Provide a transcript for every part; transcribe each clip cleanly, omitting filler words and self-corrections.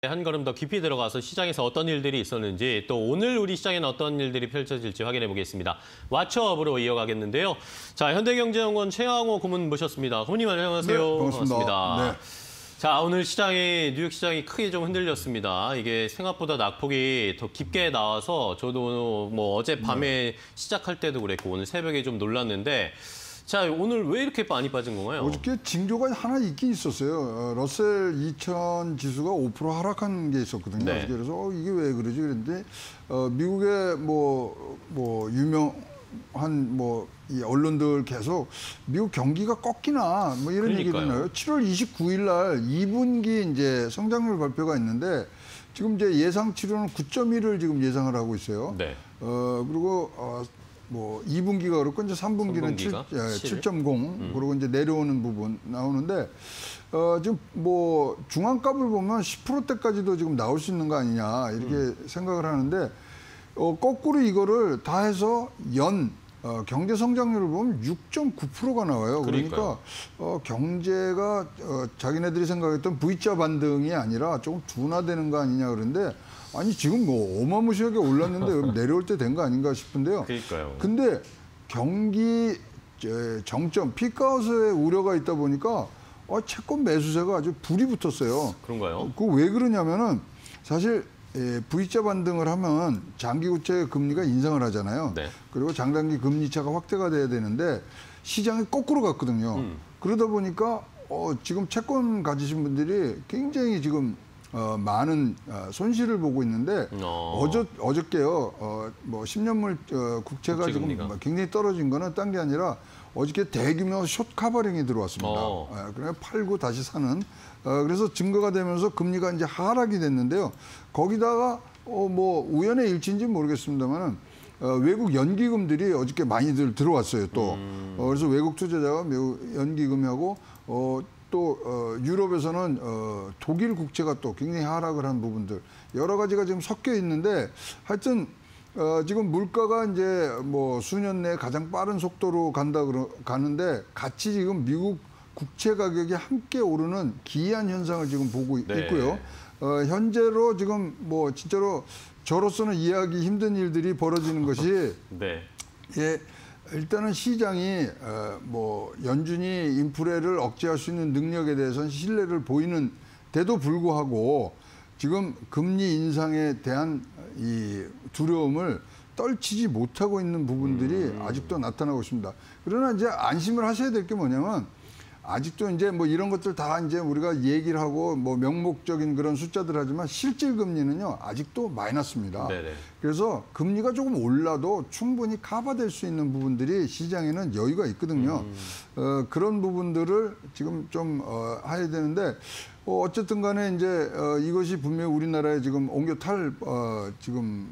한 걸음 더 깊이 들어가서 시장에서 어떤 일들이 있었는지 또 오늘 우리 시장에는 어떤 일들이 펼쳐질지 확인해 보겠습니다. 왓츠업으로 이어가겠는데요. 자, 현대경제연구원 최양호 고문 모셨습니다. 고문님 안녕하세요. 네, 반갑습니다. 네. 자, 오늘 뉴욕 시장이 크게 좀 흔들렸습니다. 이게 생각보다 낙폭이 더 깊게 나와서 저도 뭐 어젯밤에 시작할 때도 그랬고 오늘 새벽에 좀 놀랐는데 자, 오늘 왜 이렇게 많이 빠진 건가요? 어저께 징조가 하나 있긴 있었어요. 러셀 2000 지수가 5% 하락한 게 있었거든요. 네. 그래서 이게 왜 그러지? 그랬는데 미국의 유명한 이 언론들 계속 미국 경기가 꺾이나 뭐 이런 얘기를 나요. 7월 29일 날 2분기 이제 성장률 발표가 있는데 지금 이제 예상치로는 9.1을 지금 예상을 하고 있어요. 네. 그리고 2분기가 그렇고 이제 3분기는 7.0 그리고 이제 내려오는 부분 나오는데 지금 뭐 중앙값을 보면 10%대까지도 지금 나올 수 있는 거 아니냐 이렇게 생각을 하는데 거꾸로 이거를 다 해서 경제 성장률을 보면 6.9%가 나와요. 그러니까 경제가 자기네들이 생각했던 V자 반등이 아니라 조금 둔화되는 거 아니냐 그런데 아니 지금 뭐 어마무시하게 올랐는데 내려올 때 된 거 아닌가 싶은데요. 그러니까요. 근데 경기 정점 피크아웃의 우려가 있다 보니까 채권 매수세가 아주 불이 붙었어요. 그런가요? 그 왜 그러냐면은 사실 V자 반등을 하면 장기 국채 금리가 인상을 하잖아요. 네. 그리고 장단기 금리차가 확대가 돼야 되는데 시장이 거꾸로 갔거든요. 그러다 보니까 지금 채권 가지신 분들이 굉장히 지금 많은 손실을 보고 있는데 어저께요. 10년물 국채가 지금 굉장히 떨어진 거는 딴 게 아니라 어저께 대규모 숏 카버링이 들어왔습니다. 그러니까 팔고 다시 사는. 그래서 증거가 되면서 금리가 이제 하락이 됐는데요. 거기다가 우연의 일치인지 모르겠습니다만은 외국 연기금들이 어저께 많이들 들어왔어요. 또 그래서 외국 투자자가 매우 연기금하고 또 유럽에서는 독일 국채가 또 굉장히 하락을 한 부분들 여러 가지가 지금 섞여 있는데 하여튼 지금 물가가 이제 수년 내에 가장 빠른 속도로 가는데 같이 지금 미국 국채 가격이 함께 오르는 기이한 현상을 지금 보고 있고요. 현재로 지금 진짜로 저로서는 이해하기 힘든 일들이 벌어지는 것이 네. 일단은 시장이 연준이 인플레를 억제할 수 있는 능력에 대해서는 신뢰를 보이는데도 불구하고 지금 금리 인상에 대한 이 두려움을 떨치지 못하고 있는 부분들이 아직도 나타나고 있습니다. 그러나 이제 안심을 하셔야 될 게 뭐냐면 아직도 이제 이런 것들 다 이제 우리가 얘기를 하고 명목적인 그런 숫자들 하지만 실질 금리는요 아직도 마이너스입니다. 네네. 그래서 금리가 조금 올라도 충분히 커버될 수 있는 부분들이 시장에는 여유가 있거든요. 그런 부분들을 지금 좀 해야 되는데 어쨌든 간에 이제 이것이 분명히 우리나라에 지금 옮겨 탈 지금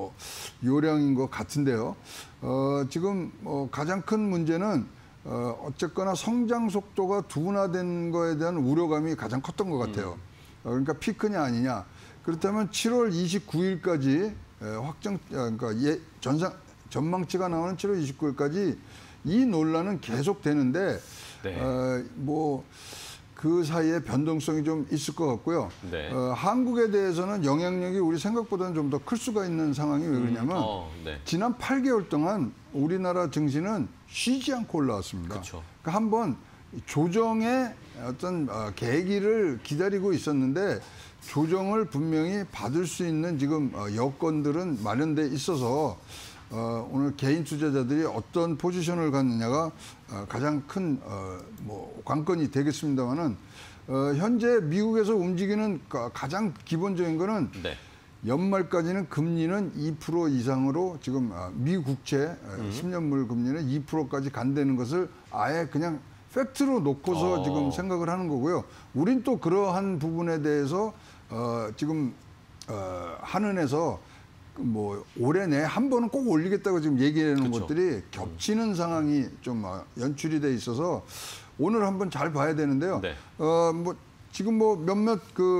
요량인 것 같은데요. 지금 가장 큰 문제는 어쨌거나 성장 속도가 둔화된 거에 대한 우려감이 가장 컸던 것 같아요. 그러니까 피크냐 아니냐. 그렇다면 7월 29일까지 전망치가 나오는 7월 29일까지 이 논란은 계속되는데 그 사이에 변동성이 좀 있을 것 같고요. 네. 한국에 대해서는 영향력이 우리 생각보다는 좀 더 클 수가 있는 상황이 왜 그러냐면 지난 8개월 동안 우리나라 증시는 쉬지 않고 올라왔습니다. 그쵸. 그러니까 한번 조정의 어떤 계기를 기다리고 있었는데 조정을 분명히 받을 수 있는 지금 여건들은 마련돼 있어서 오늘 개인 투자자들이 어떤 포지션을 갖느냐가 가장 큰 관건이 되겠습니다만은 현재 미국에서 움직이는 가장 기본적인 거는 연말까지는 금리는 2% 이상으로 지금 미 국채 10년물 금리는 2%까지 간다는 것을 아예 그냥 팩트로 놓고서 지금 생각을 하는 거고요. 우린 또 그러한 부분에 대해서 지금 한은에서 올해 내에 한 번은 꼭 올리겠다고 지금 얘기하는 것들이 겹치는 상황이 좀 연출이 돼 있어서 오늘 한번 잘 봐야 되는데요. 지금 몇몇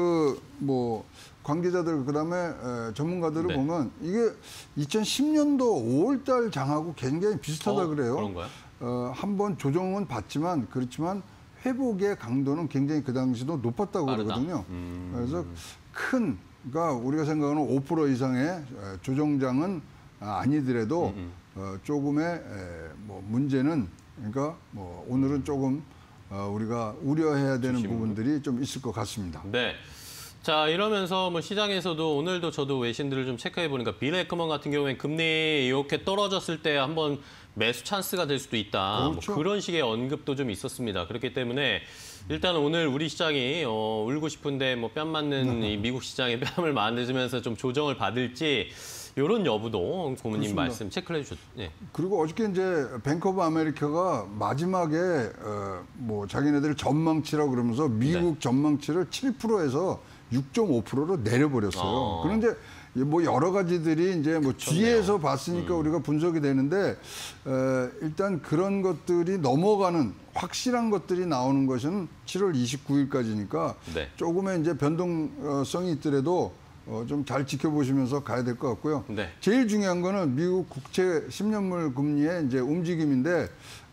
관계자들 그다음에 전문가들을 보면 이게 2010년도 5월달 장하고 굉장히 비슷하다 그래요. 그런가요? 한번 조정은 받지만 그렇지만 회복의 강도는 굉장히 그 당시도 높았다고 그러거든요. 그래서 그러니까 우리가 생각하는 5% 이상의 조정장은 아니더라도 조금의 뭐 문제는 그러니까 뭐 오늘은 조금 우리가 우려해야 되는 부분들이 좀 있을 것 같습니다. 네. 자, 이러면서 뭐 시장에서도 오늘도 저도 외신들을 좀 체크해 보니까 빌 에크먼 같은 경우엔 금리 이렇게 떨어졌을 때 한번 매수 찬스가 될 수도 있다. 그렇죠. 뭐 그런 식의 언급도 좀 있었습니다. 그렇기 때문에 일단 오늘 우리 시장이 울고 싶은데 뭐 뺨 맞는 이 미국 시장에 뺨을 맞으면서 좀 조정을 받을지 이런 여부도 고모님 그렇습니다. 말씀 체크를 해주셨죠. 네. 그리고 어저께 이제 뱅크 오브 아메리카가 마지막에 뭐 자기네들 전망치라고 그러면서 미국 전망치를 7%에서 6.5%로 내려버렸어요. 그런데 뭐 여러 가지들이 이제 뭐 뒤에서 봤으니까 우리가 분석이 되는데 일단 그런 것들이 넘어가는 확실한 것들이 나오는 것은 7월 29일까지니까 네. 조금의 이제 변동성이 있더라도 좀 잘 지켜보시면서 가야 될 것 같고요. 네. 제일 중요한 거는 미국 국채 10년물 금리의 이제 움직임인데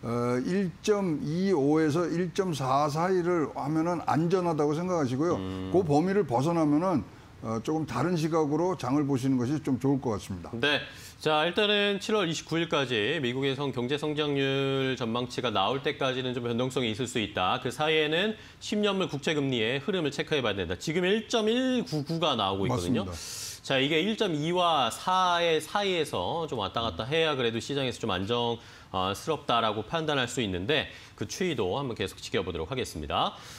1.25에서 1.4 사이를 하면은 안전하다고 생각하시고요. 그 범위를 벗어나면은 조금 다른 시각으로 장을 보시는 것이 좀 좋을 것 같습니다. 네. 자, 일단은 7월 29일까지 미국의 경제 성장률 전망치가 나올 때까지는 좀 변동성이 있을 수 있다. 그 사이에는 10년물 국채 금리의 흐름을 체크해 봐야 된다. 지금 1.199가 나오고 있거든요. 맞습니다. 자, 이게 1.2와 4의 사이에서 좀 왔다 갔다 해야 그래도 시장에서 좀 안정스럽다라고 판단할 수 있는데 그 추이도 한번 계속 지켜보도록 하겠습니다.